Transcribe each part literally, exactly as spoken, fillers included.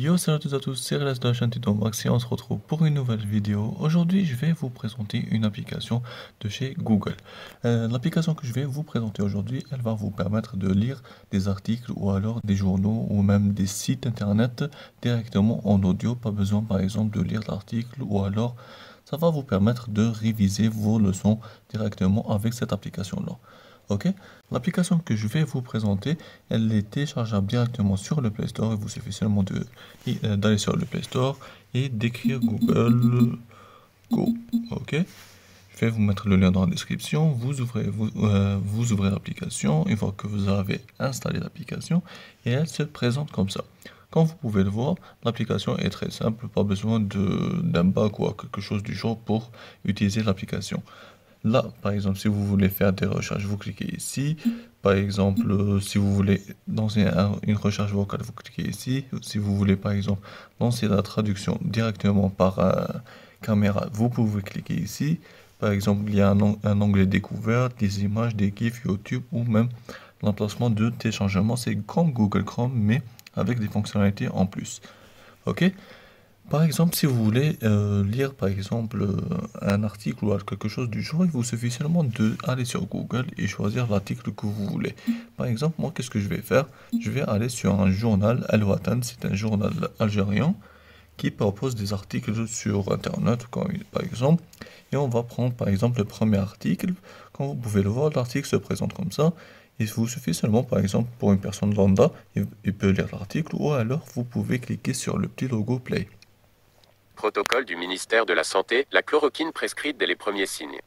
Yo, salut à tous à tous, c'est Relais de la chaîne Tuto Max et on se retrouve pour une nouvelle vidéo. Aujourd'hui, je vais vous présenter une application de chez Google. Euh, l'application que je vais vous présenter aujourd'hui, elle va vous permettre de lire des articles ou alors des journaux ou même des sites internet directement en audio. Pas besoin par exemple de lire l'article ou alors ça va vous permettre de réviser vos leçons directement avec cette application-là. Ok, l'application que je vais vous présenter, elle est téléchargeable directement sur le Play Store. Il vous suffit seulement de, euh, d'aller sur le Play Store et d'écrire Google Go. Ok, je vais vous mettre le lien dans la description. Vous ouvrez, vous, euh, vous ouvrez l'application une fois que vous avez installé l'application et elle se présente comme ça. Comme vous pouvez le voir, l'application est très simple, pas besoin de, d'un bac ou quelque chose du genre pour utiliser l'application. Là, par exemple, si vous voulez faire des recherches, vous cliquez ici. Par exemple, euh, si vous voulez lancer un- une recherche vocale, vous cliquez ici. Si vous voulez, par exemple, lancer la traduction directement par euh, caméra, vous pouvez cliquer ici. Par exemple, il y a un, on- un onglet découverte, des images, des GIFs, YouTube ou même l'emplacement de téléchargement. C'est comme Google Chrome, mais avec des fonctionnalités en plus. Ok? Par exemple, si vous voulez euh, lire par exemple euh, un article ou quelque chose du genre, il vous suffit seulement de aller sur Google et choisir l'article que vous voulez. Par exemple, moi, qu'est-ce que je vais faire? Je vais aller sur un journal Al Watan, c'est un journal algérien qui propose des articles sur Internet, comme, par exemple, et on va prendre par exemple le premier article. Comme vous pouvez le voir, l'article se présente comme ça. Il vous suffit seulement, par exemple, pour une personne lambda, il, il peut lire l'article, ou alors vous pouvez cliquer sur le petit logo Play. Protocole du ministère de la Santé, la chloroquine prescrite dès les premiers signes.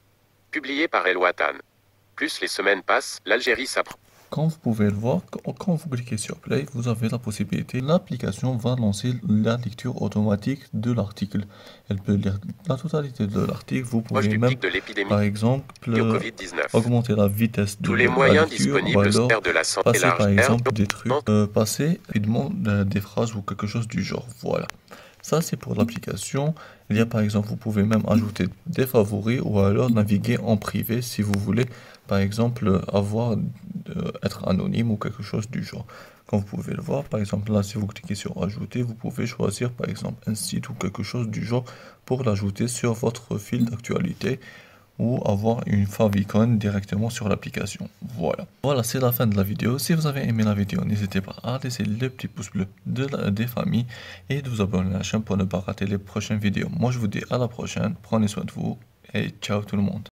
Publié par El Watan. Plus les semaines passent, l'Algérie s'apprend. Comme vous pouvez le voir, quand quand vous cliquez sur Play, vous avez la possibilité, l'application va lancer la lecture automatique de l'article. Elle peut lire la totalité de l'article. Vous Proche pouvez du même, pic de l'épidémie par exemple, au euh, Covid dix-neuf. augmenter la vitesse de Tous les la moyens lecture ou disponibles au alors ministère de la Santé passer par élargir. exemple des trucs, euh, passer rapidement euh, des phrases ou quelque chose du genre. Voilà. Ça, c'est pour l'application. Il y a par exemple, vous pouvez même ajouter des favoris ou alors naviguer en privé si vous voulez, par exemple, avoir, euh, être anonyme ou quelque chose du genre. Comme vous pouvez le voir, par exemple, là, si vous cliquez sur ajouter, vous pouvez choisir par exemple un site ou quelque chose du genre pour l'ajouter sur votre fil d'actualité ou avoir une favicon directement sur l'application. Voilà. Voilà, c'est la fin de la vidéo. Si vous avez aimé la vidéo, n'hésitez pas à laisser le petit pouce bleu de la, des familles et de vous abonner à la chaîne pour ne pas rater les prochaines vidéos. Moi, je vous dis à la prochaine. Prenez soin de vous et ciao tout le monde.